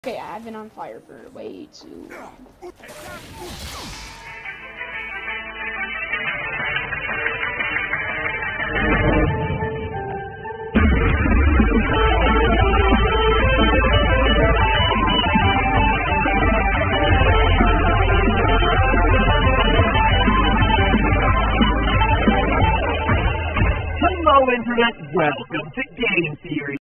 Okay, I've been on fire for way too long. Hello, Internet. Welcome to Game Theory.